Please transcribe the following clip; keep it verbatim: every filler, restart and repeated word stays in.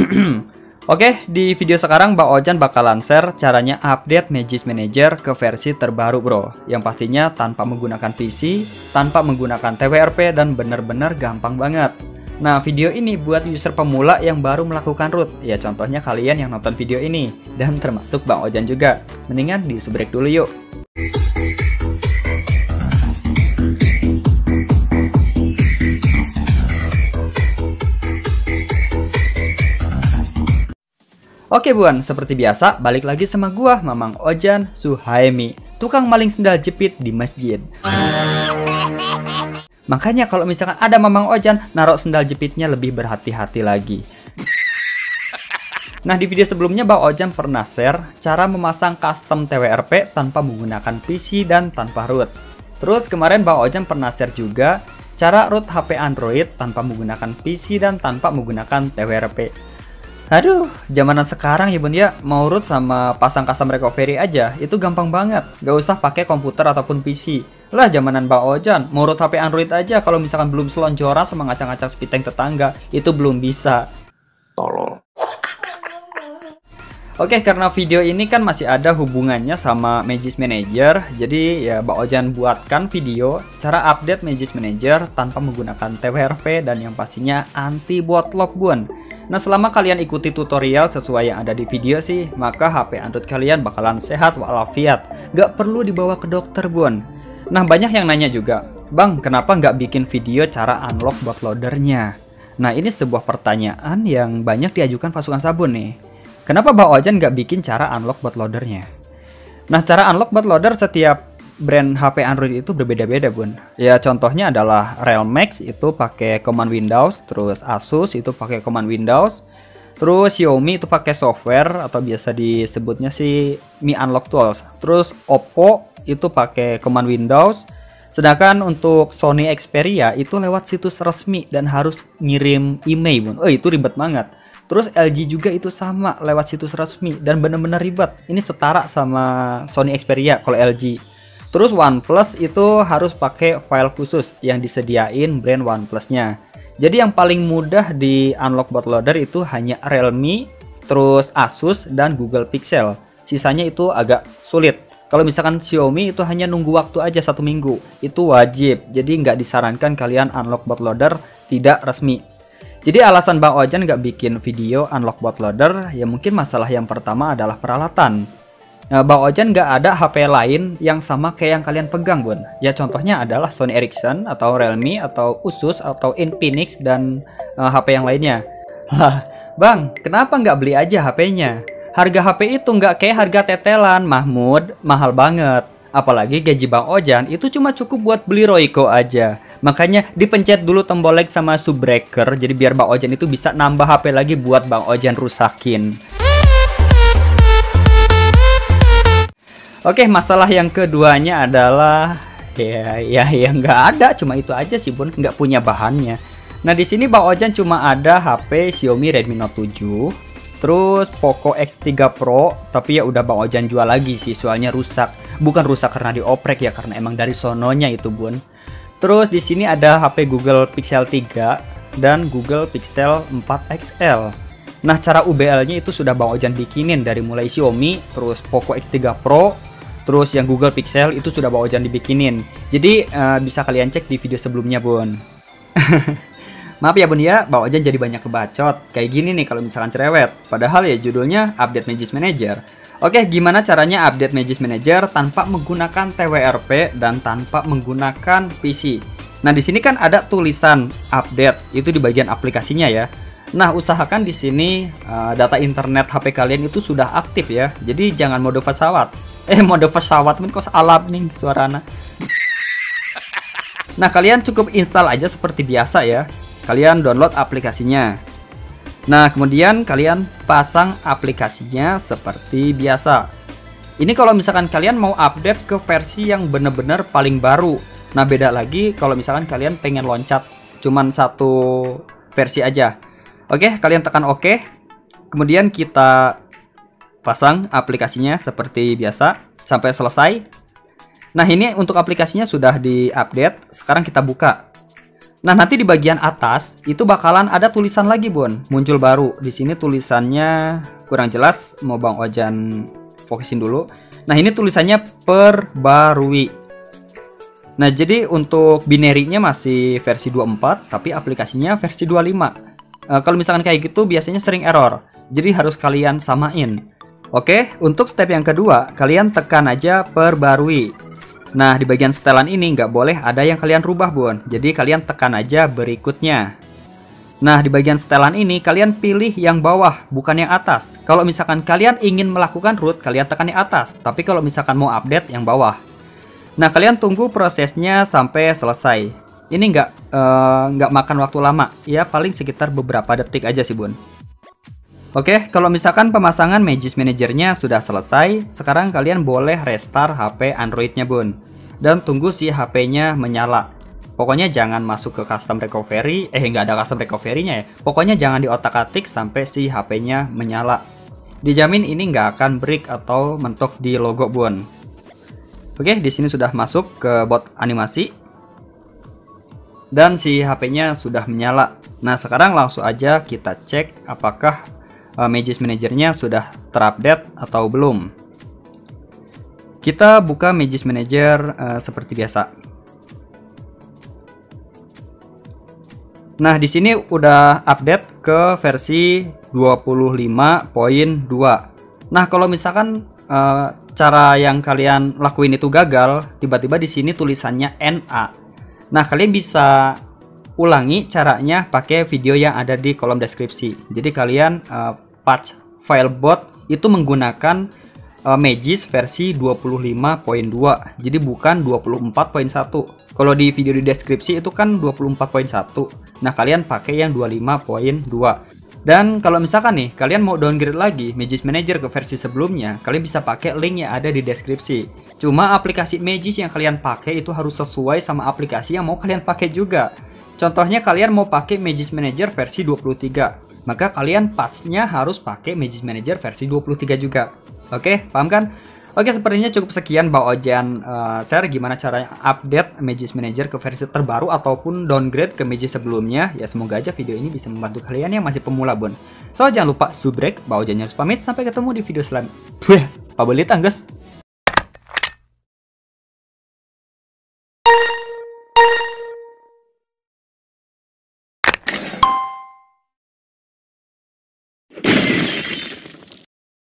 Oke, di video sekarang Bang Ojan bakalan share caranya update Magisk Manager ke versi terbaru bro. Yang pastinya tanpa menggunakan P C, tanpa menggunakan T W R P, dan bener-bener gampang banget. Nah, video ini buat user pemula yang baru melakukan root. Ya contohnya kalian yang nonton video ini, dan termasuk Bang Ojan juga. Mendingan di subrek dulu yuk. Oke buan, seperti biasa balik lagi sama gua Mamang Ojan Suhaemi, tukang maling sendal jepit di masjid. Makanya kalau misalkan ada Mamang Ojan naruh sendal jepitnya lebih berhati-hati lagi. Nah, di video sebelumnya Bang Ojan pernah share cara memasang custom T W R P tanpa menggunakan P C dan tanpa root. Terus kemarin Bang Ojan pernah share juga cara root H P Android tanpa menggunakan P C dan tanpa menggunakan T W R P. Aduh, zamanan sekarang ya bun ya, mau root sama pasang custom recovery aja, itu gampang banget. Gak usah pakai komputer ataupun P C. Lah zamanan Bang Ojan, mau root H P Android aja kalau misalkan belum selonjoran sama ngacak-ngacak speedtank tetangga, itu belum bisa. Tolol. Oke, karena video ini kan masih ada hubungannya sama Magisk Manager, jadi ya Bang Ojan buatkan video cara update Magisk Manager tanpa menggunakan T W R P dan yang pastinya anti bot lock bun. Nah, selama kalian ikuti tutorial sesuai yang ada di video sih, maka H P Android kalian bakalan sehat walafiat. Gak perlu dibawa ke dokter bun. Nah, banyak yang nanya juga, Bang, kenapa nggak bikin video cara unlock bootloadernya? Nah, ini sebuah pertanyaan yang banyak diajukan pasukan sabun nih. Kenapa Bang Ojan nggak bikin cara unlock bootloadernya? Nah, cara unlock bootloader setiap brand H P Android itu berbeda-beda bun. Ya contohnya adalah Realme itu pakai command Windows, terus Asus itu pakai command Windows, terus Xiaomi itu pakai software atau biasa disebutnya sih Mi Unlock Tools, terus Oppo itu pakai command Windows, sedangkan untuk Sony Xperia itu lewat situs resmi dan harus ngirim email bun. Oh, itu ribet banget. Terus L G juga itu sama lewat situs resmi dan bener-bener ribet. Ini setara sama Sony Xperia kalau L G. Terus OnePlus itu harus pakai file khusus yang disediain brand OnePlus-nya. Jadi yang paling mudah di unlock bootloader itu hanya Realme, terus Asus, dan Google Pixel. Sisanya itu agak sulit. Kalau misalkan Xiaomi itu hanya nunggu waktu aja satu minggu. Itu wajib, jadi nggak disarankan kalian unlock bootloader tidak resmi. Jadi alasan Bang Ojan nggak bikin video unlock bootloader, ya mungkin masalah yang pertama adalah peralatan. Nah, Bang Ojan nggak ada H P lain yang sama kayak yang kalian pegang bun. Ya contohnya adalah Sony Ericsson atau Realme atau Asus atau Infinix dan uh, H P yang lainnya. Lah Bang, kenapa nggak beli aja H P-nya? Harga H P itu nggak kayak harga tetelan Mahmud, mahal banget. Apalagi gaji Bang Ojan itu cuma cukup buat beli Royco aja. Makanya dipencet dulu tombol like sama subbreaker, jadi biar Bang Ojan itu bisa nambah H P lagi buat Bang Ojan rusakin. Oke, masalah yang keduanya adalah ya ya yang nggak ada, cuma itu aja sih bun, nggak punya bahannya. Nah, di sini Bang Ojan cuma ada H P Xiaomi Redmi Note tujuh, terus Poco X tiga Pro, tapi ya udah Bang Ojan jual lagi sih, soalnya rusak. Bukan rusak karena dioprek ya, karena emang dari sononya itu bun. Terus di sini ada H P Google Pixel tiga dan Google Pixel empat X L. Nah, cara U B L-nya itu sudah Bang Ojan bikinin dari mulai Xiaomi, terus Poco X tiga Pro, terus yang Google Pixel itu sudah Bang Ojan dibikinin. Jadi uh, bisa kalian cek di video sebelumnya bun. Maaf ya bun ya, Bang Ojan jadi banyak kebacot. Kayak gini nih kalau misalkan cerewet. Padahal ya judulnya update Magisk Manager. Oke, gimana caranya update Magisk Manager tanpa menggunakan T W R P dan tanpa menggunakan P C? Nah, di sini kan ada tulisan update, itu di bagian aplikasinya ya. Nah, usahakan di sini uh, data internet H P kalian itu sudah aktif ya. Jadi jangan mode pesawat. Eh, mode pesawat mungkin kos alap nih suarana. Nah, kalian cukup install aja seperti biasa ya. Kalian download aplikasinya. Nah, kemudian kalian pasang aplikasinya seperti biasa. Ini kalau misalkan kalian mau update ke versi yang bener-bener paling baru. Nah, beda lagi kalau misalkan kalian pengen loncat cuman satu versi aja. Oke, kalian tekan OK. Kemudian kita pasang aplikasinya seperti biasa sampai selesai. Nah, ini untuk aplikasinya sudah diupdate. Sekarang kita buka. Nah, nanti di bagian atas itu bakalan ada tulisan lagi, Bun. Muncul baru. Di sini tulisannya kurang jelas, mau Bang Ojan fokusin dulu. Nah, ini tulisannya perbarui. Nah, jadi untuk binary-nya masih versi dua puluh empat, tapi aplikasinya versi dua puluh lima. E, kalau misalkan kayak gitu biasanya sering error. Jadi harus kalian samain. Oke, untuk step yang kedua, kalian tekan aja perbarui. Nah, di bagian setelan ini nggak boleh ada yang kalian rubah, Bun. Jadi kalian tekan aja berikutnya. Nah, di bagian setelan ini kalian pilih yang bawah, bukan yang atas. Kalau misalkan kalian ingin melakukan root, kalian tekan yang atas. Tapi kalau misalkan mau update, yang bawah. Nah, kalian tunggu prosesnya sampai selesai. Ini nggak uh, nggak makan waktu lama. Ya, paling sekitar beberapa detik aja sih, Bun. Oke, kalau misalkan pemasangan Magisk Manager-nya sudah selesai, sekarang kalian boleh restart H P Android-nya, Bun. Dan tunggu si H P-nya menyala. Pokoknya jangan masuk ke custom recovery, eh nggak ada custom recovery-nya ya. Pokoknya jangan diotak-atik sampai si H P-nya menyala. Dijamin ini nggak akan break atau mentok di logo, Bun. Oke, di sini sudah masuk ke bot animasi. Dan si H P-nya sudah menyala. Nah, sekarang langsung aja kita cek apakah uh, Magisk Manager-nya sudah terupdate atau belum. Kita buka Magisk Manager uh, seperti biasa. Nah, di sini udah update ke versi dua puluh lima titik dua. Nah, kalau misalkan uh, cara yang kalian lakuin itu gagal, tiba-tiba di sini tulisannya N A. Nah, kalian bisa ulangi caranya pakai video yang ada di kolom deskripsi. Jadi kalian uh, patch file bot itu menggunakan uh, Magisk versi dua puluh lima titik dua. Jadi bukan dua puluh empat titik satu. Kalau di video di deskripsi itu kan dua puluh empat titik satu. Nah, kalian pakai yang dua puluh lima titik dua. Dan kalau misalkan nih kalian mau downgrade lagi Magisk Manager ke versi sebelumnya, kalian bisa pakai link yang ada di deskripsi. Cuma aplikasi Magisk yang kalian pakai itu harus sesuai sama aplikasi yang mau kalian pakai juga. Contohnya kalian mau pakai Magisk Manager versi dua puluh tiga, maka kalian patch-nya harus pakai Magisk Manager versi dua puluh tiga juga. Oke, paham kan? Oke, sepertinya cukup sekian Bang Ojan uh, share gimana caranya update Magisk Manager ke versi terbaru ataupun downgrade ke Magisk sebelumnya. Ya, semoga aja video ini bisa membantu kalian yang masih pemula, Bun. So, jangan lupa subrek, Bang Ojan harus pamit. Sampai ketemu di video selanjutnya. Wah, pabelit, Angges.